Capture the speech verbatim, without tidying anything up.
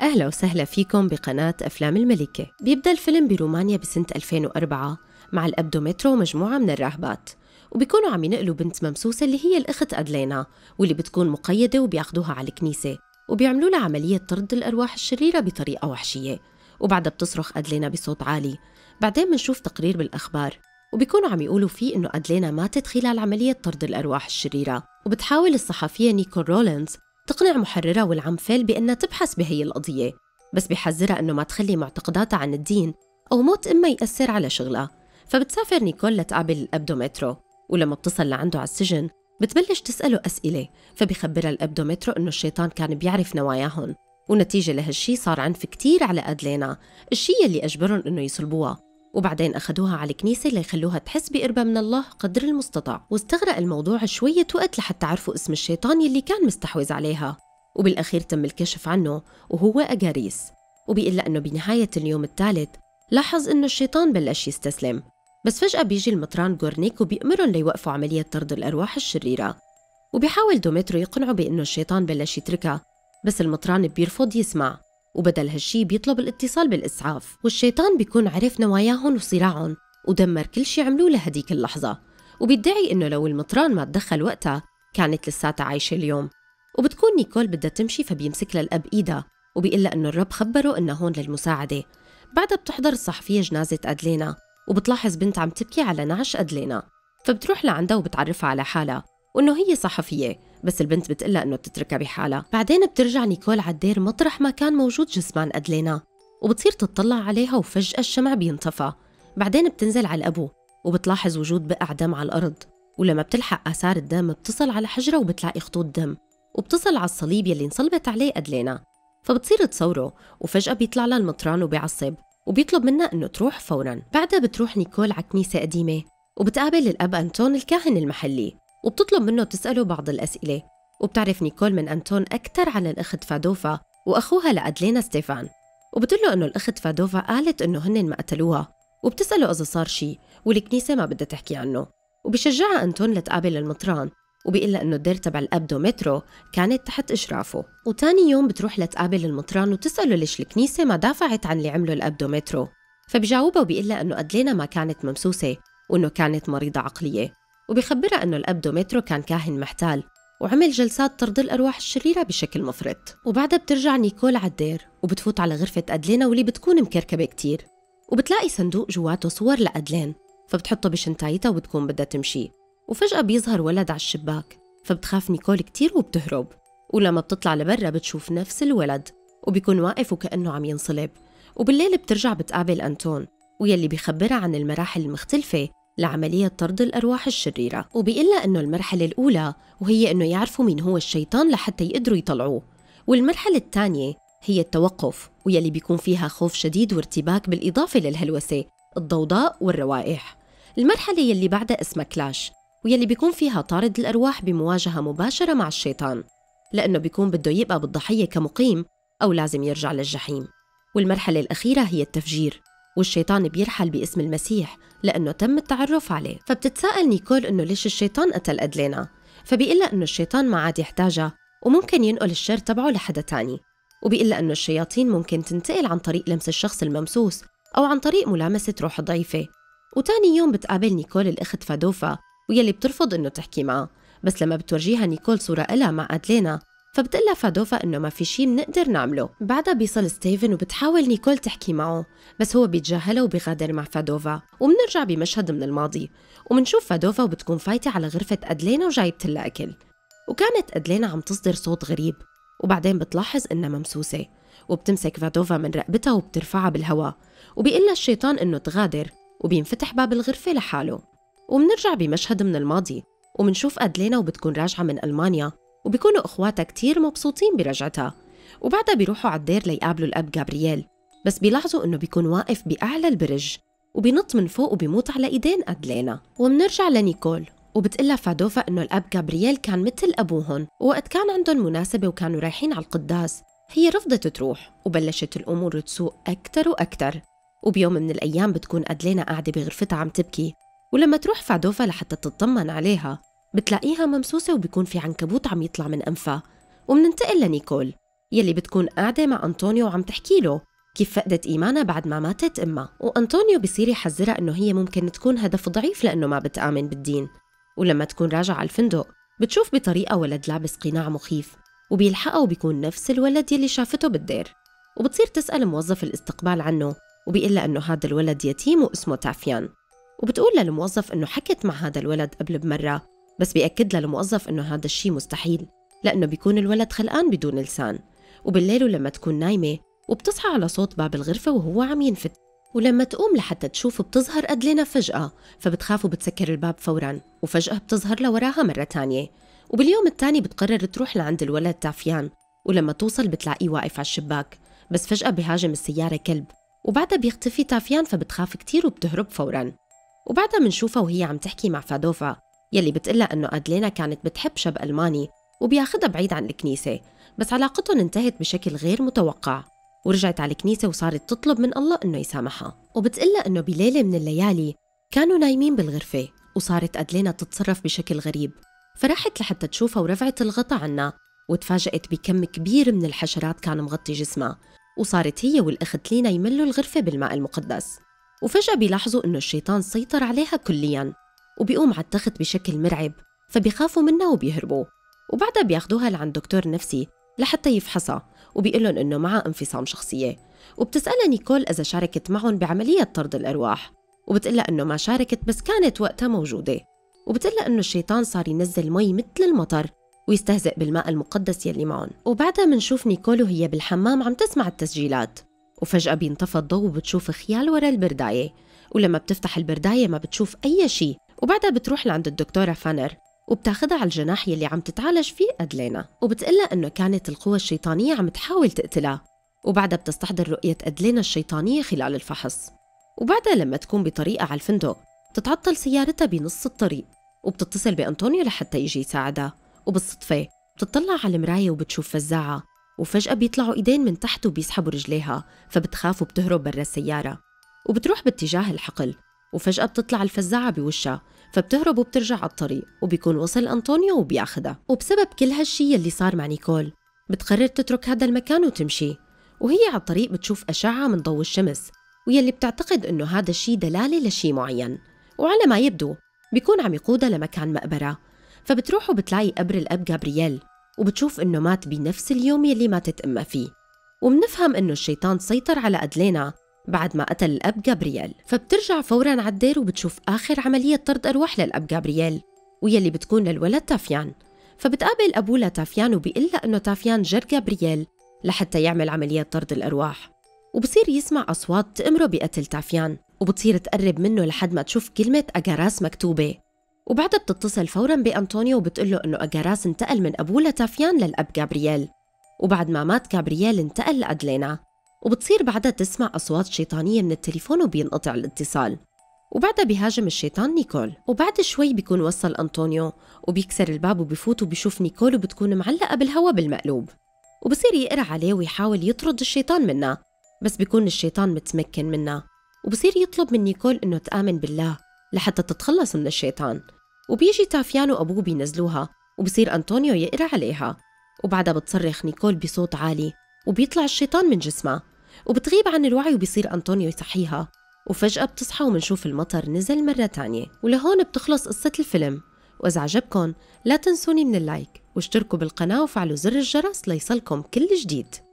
أهلا وسهلا فيكم بقناة أفلام الملكة. بيبدأ الفيلم برومانيا بسنة ألفين وأربعة مع الأبدومترو ومجموعة من الراهبات، وبيكونوا عم ينقلوا بنت ممسوسة اللي هي الأخت أدلينا، واللي بتكون مقيدة وبياخدوها على الكنيسة وبيعملوا لها عملية طرد الأرواح الشريرة بطريقة وحشية، وبعدها بتصرخ أدلينا بصوت عالي. بعدين بنشوف تقرير بالأخبار وبيكونوا عم يقولوا فيه إنه أدلينا ماتت خلال عملية طرد الأرواح الشريرة، وبتحاول الصحفية نيكول رولينز تقنع محررها والعم فيل بأنها تبحث بهي القضية، بس بيحذرها أنه ما تخلي معتقداتها عن الدين أو موت أمها يأثر على شغلها. فبتسافر نيكول لتقابل الأبدومترو، ولما بتصل لعنده على السجن بتبلش تسأله أسئلة، فبيخبرها الأبدومترو أنه الشيطان كان بيعرف نواياهم، ونتيجة لهالشي صار عنف كتير على أدلينا، الشي اللي أجبرهم أنه يصلبوها، وبعدين أخدوها على الكنيسة ليخلوها تحس بقربها من الله قدر المستطاع. واستغرق الموضوع شوية وقت لحتى عرفوا اسم الشيطان يلي كان مستحوذ عليها، وبالأخير تم الكشف عنه وهو أغاريس. وبيقول أنه بنهاية اليوم الثالث لاحظ أنه الشيطان بلش يستسلم، بس فجأة بيجي المطران غورنيك وبيأمرهم ليوقفوا عملية طرد الأرواح الشريرة، وبيحاول دومترو يقنعه بأنه الشيطان بلش يتركها، بس المطران بيرفض يسمع، وبدل هالشي بيطلب الاتصال بالإسعاف، والشيطان بيكون عرف نواياهم وصراعهم ودمر كل شي عملوه لهديك اللحظة، وبيدعي إنه لو المطران ما تدخل وقتها كانت لساتها عايشة اليوم. وبتكون نيكول بدها تمشي فبيمسك لها الأب إيدها وبيقول لها إنه الرب خبره إنه هون للمساعدة. بعدها بتحضر الصحفية جنازة أدلينا، وبتلاحظ بنت عم تبكي على نعش أدلينا، فبتروح لعندها وبتعرفها على حالها وإنه هي صحفية، بس البنت بتقلها إنه تتركها بحالها. بعدين بترجع نيكول على الدير مطرح ما كان موجود جثمان أدلينا، وبتصير تطلع عليها وفجأة الشمع بينطفى. بعدين بتنزل على الأبو وبتلاحظ وجود بقع دم على الأرض، ولما بتلحق آثار الدم بتصل على حجرة وبتلاقي خطوط دم، وبتصل على الصليب يلي انصلبت عليه أدلينا، فبتصير تصوره، وفجأة بيطلع لها المطران وبيعصب وبيطلب منها إنه تروح فوراً. بعدها بتروح نيكول على كنيسة قديمة وبتقابل الأب أنتون الكاهن المحلي، وبتطلب منه تسأله بعض الأسئلة، وبتعرف نيكول من أنتون أكثر على الأخت فادوفا وأخوها لأدلينا ستيفان، وبتقول له إنه الأخت فادوفا قالت إنه هن ما قتلوها، وبتسأله إذا صار شي والكنيسة ما بدها تحكي عنه، وبيشجعها أنتون لتقابل المطران، وبيقول لها إنه الدير تبع الأبدومترو كانت تحت إشرافه. وتاني يوم بتروح لتقابل المطران وتسأله ليش الكنيسة ما دافعت عن اللي عمله الأبدومترو، فبيجاوبها وبيقول لها إنه أدلينا ما كانت ممسوسة وإنه كانت مريضة عقلية، وبيخبرها إنه الأبدومترو كان كاهن محتال وعمل جلسات طرد الأرواح الشريرة بشكل مفرط. وبعدها بترجع نيكول على الدير وبتفوت على غرفة أدلينا واللي بتكون مكركبة كتير، وبتلاقي صندوق جواته صور لأدلين، فبتحطه بشنطايتها وبتكون بدها تمشي، وفجأة بيظهر ولد على الشباك، فبتخاف نيكول كتير وبتهرب، ولما بتطلع لبرا بتشوف نفس الولد وبيكون واقف وكأنه عم ينصلب. وبالليل بترجع بتقابل أنتون ويلي بيخبرها عن المراحل المختلفة لعملية طرد الأرواح الشريرة، وبيقول لها إنه المرحلة الأولى وهي إنه يعرفوا مين هو الشيطان لحتى يقدروا يطلعوه، والمرحلة الثانية هي التوقف ويلي بيكون فيها خوف شديد وارتباك بالإضافة للهلوسة، الضوضاء والروائح. المرحلة يلي بعدها اسمها كلاش، ويلي بيكون فيها طارد الأرواح بمواجهة مباشرة مع الشيطان، لأنه بيكون بده يبقى بالضحية كمقيم أو لازم يرجع للجحيم. والمرحلة الأخيرة هي التفجير، والشيطان بيرحل باسم المسيح لأنه تم التعرف عليه. فبتتساءل نيكول إنه ليش الشيطان قتل أدلينا، فبيقلها إنه الشيطان ما عاد يحتاجها وممكن ينقل الشر تبعه لحدا تاني، وبيقلها إنه الشياطين ممكن تنتقل عن طريق لمس الشخص الممسوس أو عن طريق ملامسة روح ضعيفة. وتاني يوم بتقابل نيكول الأخت فادوفا ويلي بترفض إنه تحكي معه، بس لما بتورجيها نيكول صورة إلها مع أدلينا فبتقلها فادوفا إنه ما في شي بنقدر نعمله. بعدها بيصل ستيفن وبتحاول نيكول تحكي معه، بس هو بيتجاهلها وبيغادر مع فادوفا. وبنرجع بمشهد من الماضي وبنشوف فادوفا وبتكون فايتة على غرفة أدلينا وجايبت لها أكل، وكانت أدلينا عم تصدر صوت غريب، وبعدين بتلاحظ إنها ممسوسة، وبتمسك فادوفا من رقبتها وبترفعها بالهواء، وبيقلها الشيطان إنه تغادر وبينفتح باب الغرفة لحاله. وبنرجع بمشهد من الماضي وبنشوف أدلينا وبتكون راجعة من ألمانيا، وبيكونوا أخواتها كتير مبسوطين برجعتها، وبعدها بيروحوا على الدير ليقابلوا الأب جابرييل، بس بيلاحظوا إنه بيكون واقف بأعلى البرج وبينط من فوق وبيموت على إيدين أدلينا. وبنرجع لنيكول وبتقلها فادوفا إنه الأب جابرييل كان مثل أبوهن، ووقت كان عندهم مناسبة وكانوا رايحين على القداس هي رفضت تروح وبلشت الأمور تسوء أكتر وأكتر. وبيوم من الأيام بتكون أدلينا قاعدة بغرفتها عم تبكي، ولما تروح فادوفا لحتى تطمن عليها بتلاقيها ممسوسة وبيكون في عنكبوت عم يطلع من أنفها. ومننتقل لنيكول يلي بتكون قاعدة مع أنطونيو وعم تحكي له كيف فقدت إيمانها بعد ما ماتت أمها، وأنطونيو بيصير يحذرها إنه هي ممكن تكون هدف ضعيف لأنه ما بتآمن بالدين. ولما تكون راجعة على الفندق بتشوف بطريقة ولد لابس قناع مخيف، وبيلحقها وبيكون نفس الولد يلي شافته بالدير. وبتصير تسأل موظف الاستقبال عنه، وبيقول لها إنه هذا الولد يتيم واسمه تافيان. وبتقول للموظف إنه حكت مع هذا الولد قبل بمرة، بس بيأكد لها الموظف إنه هذا الشيء مستحيل لأنه بيكون الولد خلقان بدون لسان. وبالليل ولما تكون نايمة وبتصحى على صوت باب الغرفة وهو عم ينفت، ولما تقوم لحتى تشوف بتظهر أدلينا فجأة، فبتخاف وبتسكر الباب فوراً، وفجأة بتظهر لوراها مرة تانية. وباليوم التاني بتقرر تروح لعند الولد تافيان، ولما توصل بتلاقيه واقف على الشباك، بس فجأة بيهاجم السيارة كلب، وبعدها بيختفي تافيان فبتخاف كتير وبتهرب فوراً. وبعدها منشوفها وهي عم تحكي مع فادوفا يلي بتقلها إنه أدلينا كانت بتحب شاب ألماني وبياخدها بعيد عن الكنيسة، بس علاقتهم انتهت بشكل غير متوقع، ورجعت على الكنيسة وصارت تطلب من الله إنه يسامحها. وبتقلها إنه بليلة من الليالي كانوا نايمين بالغرفة، وصارت أدلينا تتصرف بشكل غريب، فراحت لحتى تشوفها ورفعت الغطا عنها، وتفاجأت بكم كبير من الحشرات كان مغطي جسمها، وصارت هي والأخت لينا يملوا الغرفة بالماء المقدس. وفجأة بيلاحظوا إنه الشيطان سيطر عليها كلياً، وبيقوم على التخت بشكل مرعب، فبيخافوا منها وبيهربوا. وبعدها بياخدوها لعند دكتور نفسي لحتى يفحصها، وبيقولن إنه معها انفصام شخصية. وبتسألها نيكول إذا شاركت معهم بعملية طرد الأرواح، وبتقلها إنه ما شاركت بس كانت وقتها موجودة. وبتقلها إنه الشيطان صار ينزل مي مثل المطر ويستهزئ بالماء المقدس يلي معهم. وبعدها منشوف نيكول وهي بالحمام عم تسمع التسجيلات، وفجأة بينطفى الضوء وبتشوف خيال ورا البرداية، ولما بتفتح البرداية ما بتشوف أي شيء. وبعدها بتروح لعند الدكتورة فانر وبتاخدها على الجناح يلي عم تتعالج فيه أدلينا، وبتقلها إنه كانت القوى الشيطانية عم تحاول تقتلها. وبعدها بتستحضر رؤية أدلينا الشيطانية خلال الفحص. وبعدها لما تكون بطريقة على الفندق تتعطل سيارتها بنص الطريق، وبتتصل بأنطونيو لحتى يجي يساعدها. وبالصدفة بتطلع على المراية وبتشوف فزاعة، وفجأة بيطلعوا إيدين من تحت وبيسحبوا رجليها، فبتخاف وبتهرب برا السيارة. وبتروح باتجاه الحقل، وفجأة بتطلع الفزاعة بوشها، فبتهرب وبترجع على الطريق، وبيكون وصل أنطونيو وبياخدها. وبسبب كل هالشي اللي صار مع نيكول بتقرر تترك هذا المكان وتمشي، وهي على الطريق بتشوف أشعة من ضوء الشمس، ويلي بتعتقد إنه هذا الشي دلالة لشي معين، وعلى ما يبدو بيكون عم يقودها لمكان مقبرة. فبتروح وبتلاقي قبر الأب جابرييل، وبتشوف إنه مات بنفس اليوم يلي ماتت أمها فيه. ومنفهم إنه الشيطان سيطر على أدلينا بعد ما قتل الأب جابرييل، فبترجع فوراً على الدير وبتشوف آخر عملية طرد أرواح للأب جابرييل، ويلي بتكون للولد تافيان. فبتقابل أبوه لتافيان وبيقلها إنه تافيان جر جابرييل لحتى يعمل عملية طرد الأرواح. وبصير يسمع أصوات تأمره بقتل تافيان، وبتصير تقرب منه لحد ما تشوف كلمة أجاراس مكتوبة. وبعدها بتتصل فوراً بأنطونيو وبتقله إنه أجاراس انتقل من أبوه لتافيان للأب جابرييل، وبعد ما مات جابرييل انتقل لأدلينا. وبتصير بعدها تسمع أصوات شيطانية من التليفون وبينقطع الاتصال. وبعدها بيهاجم الشيطان نيكول، وبعد شوي بيكون وصل أنطونيو وبيكسر الباب وبيفوت وبيشوف نيكول وبتكون معلقة بالهوا بالمقلوب، وبصير يقرأ عليه ويحاول يطرد الشيطان منها، بس بيكون الشيطان متمكن منها. وبصير يطلب من نيكول إنه تآمن بالله لحتى تتخلص من الشيطان. وبيجي تافيان وأبوه بينزلوها، وبصير أنطونيو يقرأ عليها. وبعدها بتصرخ نيكول بصوت عالي، وبيطلع الشيطان من جسمها، وبتغيب عن الوعي، وبيصير أنطونيو يصحيها. وفجأة بتصحى ومنشوف المطر نزل مرة تانية. ولهون بتخلص قصة الفيلم، وإذا عجبكن لا تنسوني من اللايك واشتركوا بالقناة وفعلوا زر الجرس ليصلكم كل جديد.